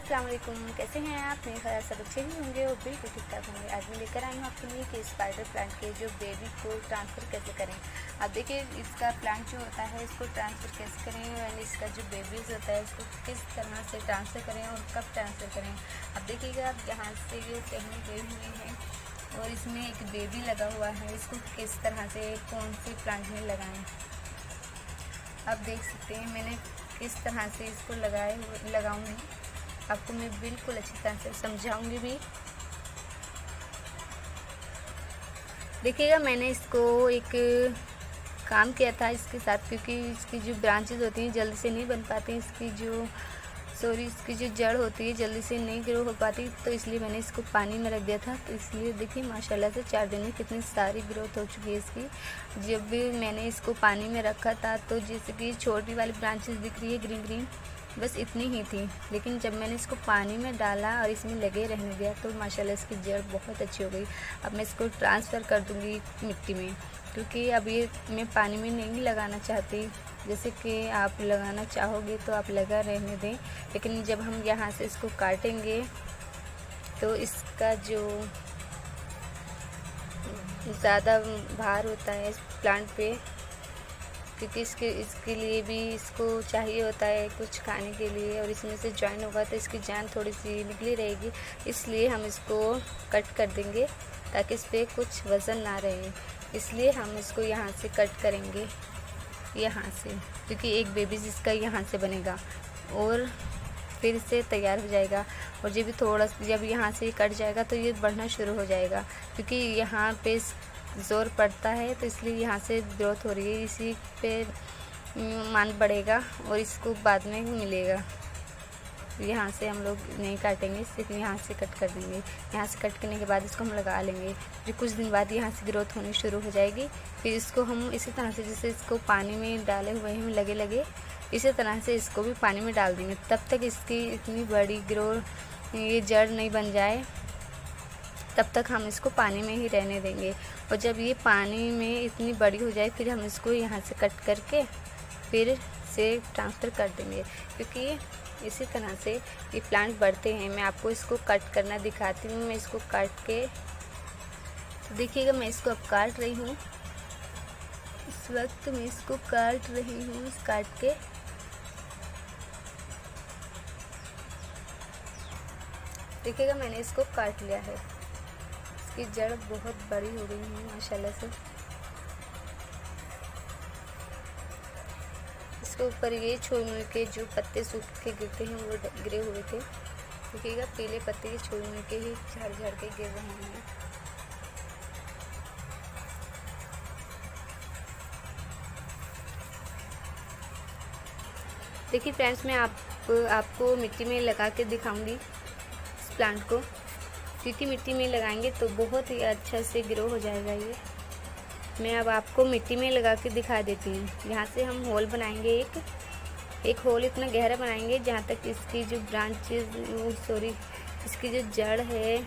अस्सलाम वालेकुम, कैसे हैं आप? मेरे ख्याल सब अच्छे ही होंगे और बिल्कुल ठीक ठाक होंगे। आज मैं लेकर आई हूँ आपके लिए कि स्पाइडर प्लांट के जो बेबी को ट्रांसफ़र कैसे करें। आप देखिए इसका प्लांट जो होता है इसको ट्रांसफ़र कैसे करें और इसका जो बेबीज़ होता है इसको किस तरह से ट्रांसफ़र करें और कब ट्रांसफ़र करें। अब देखिएगा आप यहाँ से ये कहीं गई हुई है और इसमें एक बेबी लगा हुआ है, इसको किस तरह से कौन से प्लांट में लगाएँ। आप देख सकते हैं मैंने किस तरह से इसको लगाऊंगी, आपको मैं बिल्कुल अच्छी तरह से समझाऊंगी भी। देखिएगा मैंने इसको एक काम किया था इसके साथ, क्योंकि इसकी जो ब्रांचेस होती हैं जल्दी से नहीं बन पाती, इसकी जो जड़ होती है जल्दी से नहीं ग्रो हो पाती, तो इसलिए मैंने इसको पानी में रख दिया था। तो इसलिए देखिए माशाल्लाह से 4 दिन में कितनी सारी ग्रोथ हो चुकी है इसकी। जब भी मैंने इसको पानी में रखा था तो जैसे कि छोटी वाली ब्रांचेस दिख रही है ग्रीन ग्रीन, बस इतनी ही थी। लेकिन जब मैंने इसको पानी में डाला और इसमें लगे रहने दिया तो माशाल्लाह इसकी जड़ बहुत अच्छी हो गई। अब मैं इसको ट्रांसफ़र कर दूँगी मिट्टी में, क्योंकि अब ये मैं पानी में नहीं लगाना चाहती। जैसे कि आप लगाना चाहोगे तो आप लगा रहने दें, लेकिन जब हम यहाँ से इसको काटेंगे तो इसका जो ज़्यादा भार होता है इस प्लांट पे, क्योंकि इसके लिए भी इसको चाहिए होता है कुछ खाने के लिए, और इसमें से जॉइन होगा तो इसकी जान थोड़ी सी निकली रहेगी। इसलिए हम इसको कट कर देंगे ताकि इस पर कुछ वज़न ना रहे। इसलिए हम इसको यहाँ से कट करेंगे, यहाँ से, क्योंकि एक बेबी इसका यहाँ से बनेगा और फिर से तैयार हो जाएगा। और जब यहाँ से कट जाएगा तो ये बढ़ना शुरू हो जाएगा, क्योंकि यहाँ पे ज़ोर पड़ता है तो इसलिए यहाँ से ग्रोथ हो रही है, इसी पे मान बढ़ेगा और इसको बाद में मिलेगा। यहाँ से हम लोग नहीं काटेंगे, सिर्फ यहाँ से कट कर देंगे। यहाँ से कट करने के बाद इसको हम लगा लेंगे, जो कुछ दिन बाद यहाँ से ग्रोथ होनी शुरू हो जाएगी। फिर इसको हम इसी तरह से, जैसे इसको पानी में डाले हुए हैं लगे इसी तरह से इसको भी पानी में डाल देंगे। तब तक इसकी इतनी बड़ी ये जड़ नहीं बन जाए, तब तक हम इसको पानी में ही रहने देंगे। और जब ये पानी में इतनी बड़ी हो जाए फिर हम इसको यहाँ से कट करके फिर से ट्रांसफ़र कर देंगे, क्योंकि इसी तरह से ये प्लांट बढ़ते हैं। मैं आपको इसको कट करना दिखाती हूँ। मैं इसको काट के, तो देखिएगा मैं इसको अब काट रही हूँ, इस वक्त मैं इसको काट रही हूँ। काट के देखिएगा मैंने इसको काट लिया है। इसकी जड़ बहुत बड़ी हो गई है माशाल्लाह से। इसके ऊपर ये छोड़ के जो पत्ते सूख के गिरते हैं वो गिरे हुए थे। देखिएगा पीले पत्ते ये छोड़ के ही झड़ के गिर रहे हैं। देखिए फ्रेंड्स, मैं आपको मिट्टी में लगा के दिखाऊंगी इस प्लांट को, क्योंकि मिट्टी में लगाएंगे तो बहुत ही अच्छा से ग्रो हो जाएगा ये। मैं अब आपको मिट्टी में लगा के दिखा देती हूँ। यहाँ से हम होल बनाएंगे, एक होल इतना गहरा बनाएंगे जहाँ तक इसकी जो इसकी जो जड़ है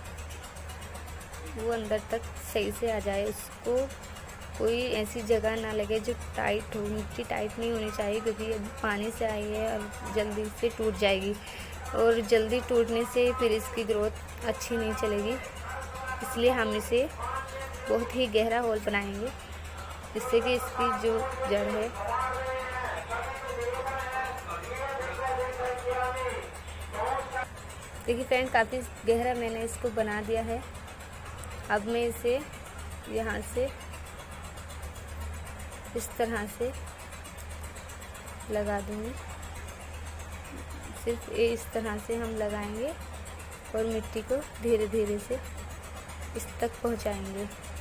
वो अंदर तक सही से आ जाए। उसको कोई ऐसी जगह ना लगे जो टाइट हो, मिट्टी टाइट नहीं होनी चाहिए, क्योंकि अब पानी से आई है और जल्दी से टूट जाएगी, और जल्दी टूटने से फिर इसकी ग्रोथ अच्छी नहीं चलेगी। इसलिए हम इसे बहुत ही गहरा होल बनाएंगे, जिससे कि इसकी जो जड़ है देखिए फ्रेंड, काफ़ी गहरा मैंने इसको बना दिया है। अब मैं इसे यहाँ से इस तरह से लगा दूँगी। सिर्फ इस तरह से हम लगाएंगे और मिट्टी को धीरे धीरे से इस तक पहुँचाएंगे।